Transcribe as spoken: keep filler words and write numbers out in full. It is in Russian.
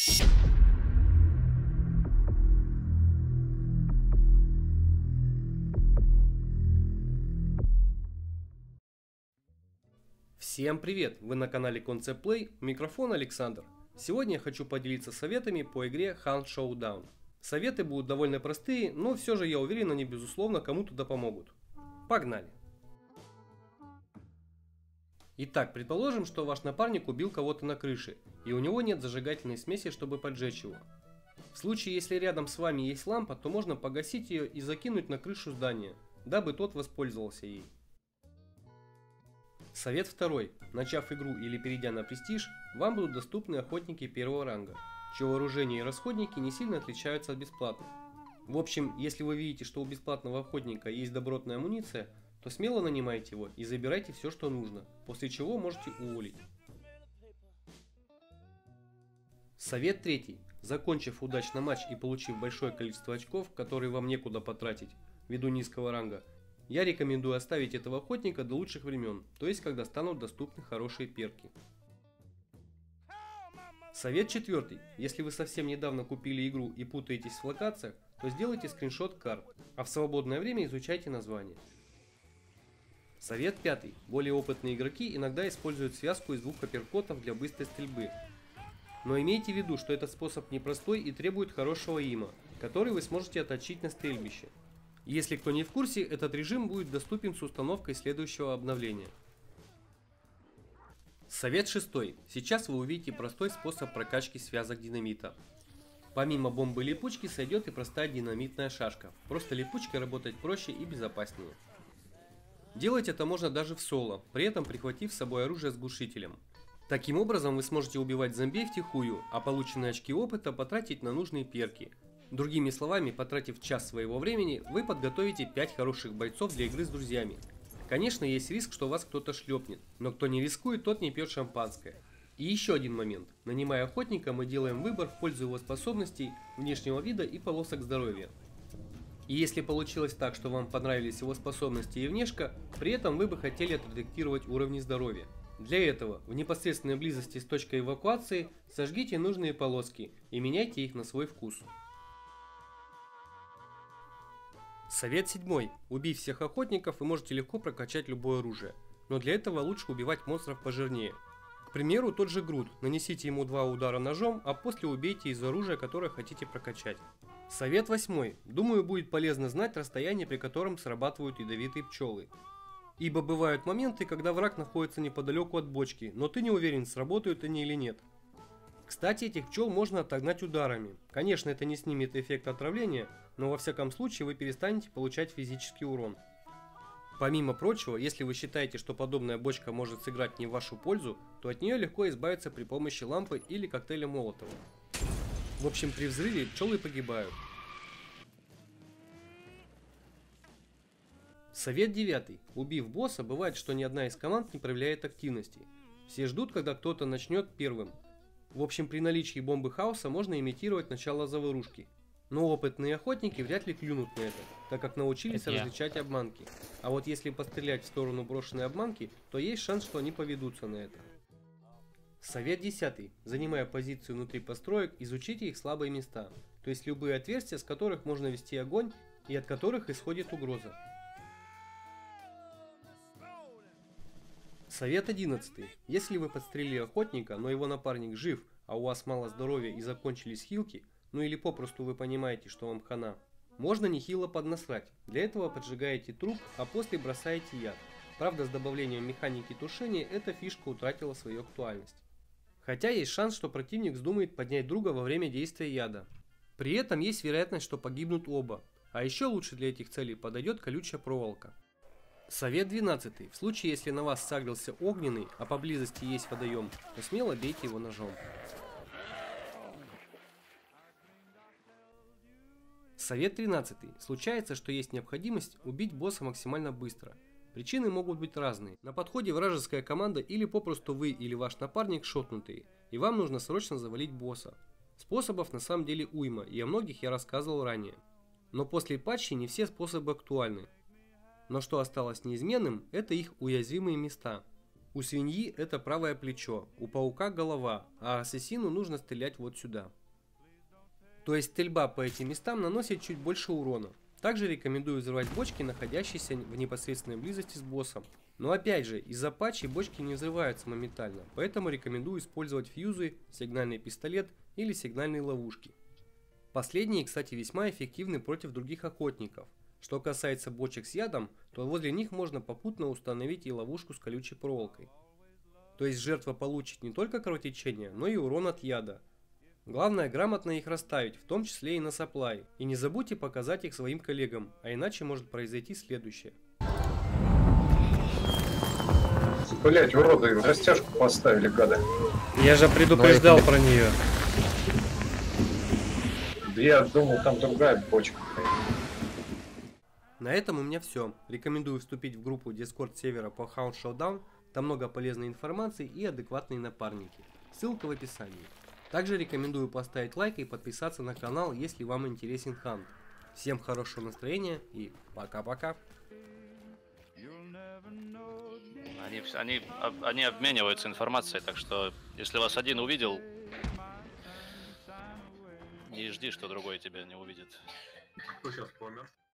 Всем привет! Вы на канале Concept Play, микрофон Александр. Сегодня я хочу поделиться советами по игре Hunt Showdown. Советы будут довольно простые, но все же я уверен, они безусловно кому-то да помогут. Погнали! Итак, предположим, что ваш напарник убил кого-то на крыше, и у него нет зажигательной смеси, чтобы поджечь его. В случае, если рядом с вами есть лампа, то можно погасить ее и закинуть на крышу здания, дабы тот воспользовался ей. Совет второй. Начав игру или перейдя на престиж, вам будут доступны охотники первого ранга, чье вооружение и расходники не сильно отличаются от бесплатных. В общем, если вы видите, что у бесплатного охотника есть добротная амуниция, то смело нанимайте его и забирайте все, что нужно, после чего можете уволить. Совет третий. Закончив удачно матч и получив большое количество очков, которые вам некуда потратить ввиду низкого ранга, я рекомендую оставить этого охотника до лучших времен, то есть когда станут доступны хорошие перки. Совет четвертый. Если вы совсем недавно купили игру и путаетесь в локациях, то сделайте скриншот карт, а в свободное время изучайте названия. Совет пятый. Более опытные игроки иногда используют связку из двух апперкотов для быстрой стрельбы. Но имейте в виду, что этот способ непростой и требует хорошего има, который вы сможете отточить на стрельбище. Если кто не в курсе, этот режим будет доступен с установкой следующего обновления. Совет шестой. Сейчас вы увидите простой способ прокачки связок динамита. Помимо бомбы липучки сойдет и простая динамитная шашка. Просто липучкой работать проще и безопаснее. Делать это можно даже в соло, при этом прихватив с собой оружие с глушителем. Таким образом вы сможете убивать зомби втихую, а полученные очки опыта потратить на нужные перки. Другими словами, потратив час своего времени, вы подготовите пять хороших бойцов для игры с друзьями. Конечно, есть риск, что вас кто-то шлепнет, но кто не рискует, тот не пьет шампанское. И еще один момент. Нанимая охотника, мы делаем выбор в пользу его способностей, внешнего вида и полосок здоровья. И если получилось так, что вам понравились его способности и внешка, при этом вы бы хотели отредактировать уровни здоровья. Для этого, в непосредственной близости с точкой эвакуации, сожгите нужные полоски и меняйте их на свой вкус. Совет седьмой. Убив всех охотников, вы можете легко прокачать любое оружие, но для этого лучше убивать монстров пожирнее. К примеру, тот же Грут, нанесите ему два удара ножом, а после убейте из оружия, которое хотите прокачать. Совет восьмой. Думаю, будет полезно знать расстояние, при котором срабатывают ядовитые пчелы. Ибо бывают моменты, когда враг находится неподалеку от бочки, но ты не уверен, сработают они или нет. Кстати, этих пчел можно отогнать ударами. Конечно, это не снимет эффект отравления, но во всяком случае вы перестанете получать физический урон. Помимо прочего, если вы считаете, что подобная бочка может сыграть не в вашу пользу, то от нее легко избавиться при помощи лампы или коктейля Молотова. В общем, при взрыве пчелы погибают. Совет девятый. Убив босса, бывает, что ни одна из команд не проявляет активности. Все ждут, когда кто-то начнет первым. В общем, при наличии бомбы хаоса можно имитировать начало заварушки. Но опытные охотники вряд ли клюнут на это, так как научились это различать обманки. А вот если пострелять в сторону брошенной обманки, то есть шанс, что они поведутся на это. Совет десятый. Занимая позицию внутри построек, изучите их слабые места, то есть любые отверстия, с которых можно вести огонь и от которых исходит угроза. Совет одиннадцатый. Если вы подстрелили охотника, но его напарник жив, а у вас мало здоровья и закончились хилки, ну или попросту вы понимаете, что вам хана, можно нехило поднасрать. Для этого поджигаете труп, а после бросаете яд. Правда, с добавлением механики тушения эта фишка утратила свою актуальность. Хотя есть шанс, что противник вздумает поднять друга во время действия яда. При этом есть вероятность, что погибнут оба. А еще лучше для этих целей подойдет колючая проволока. Совет двенадцатый. В случае, если на вас сагрился огненный, а поблизости есть водоем, то смело бейте его ножом. Совет тринадцатый. Случается, что есть необходимость убить босса максимально быстро. Причины могут быть разные. На подходе вражеская команда или попросту вы или ваш напарник шотнутые, и вам нужно срочно завалить босса. Способов на самом деле уйма, и о многих я рассказывал ранее. Но после патчей не все способы актуальны. Но что осталось неизменным, это их уязвимые места. У свиньи это правое плечо, у паука голова, а ассасину нужно стрелять вот сюда. То есть стрельба по этим местам наносит чуть больше урона. Также рекомендую взрывать бочки, находящиеся в непосредственной близости с боссом. Но опять же, из-за патчей бочки не взрываются моментально, поэтому рекомендую использовать фьюзы, сигнальный пистолет или сигнальные ловушки. Последние, кстати, весьма эффективны против других охотников. Что касается бочек с ядом, то возле них можно попутно установить и ловушку с колючей проволокой. То есть жертва получит не только кровотечение, но и урон от яда. Главное грамотно их расставить, в том числе и на сапплай. И не забудьте показать их своим коллегам, а иначе может произойти следующее. Блять, уроды, растяжку поставили, гады. Я же предупреждал про нее. Да я думал, там другая бочка. На этом у меня все. Рекомендую вступить в группу Discord сервера по Hound Showdown. Там много полезной информации и адекватные напарники. Ссылка в описании. Также рекомендую поставить лайк и подписаться на канал, если вам интересен хант. Всем хорошего настроения и пока-пока. Они, они, они обмениваются информацией, так что если вас один увидел, не жди, что другой тебя не увидит. Кто сейчас помер?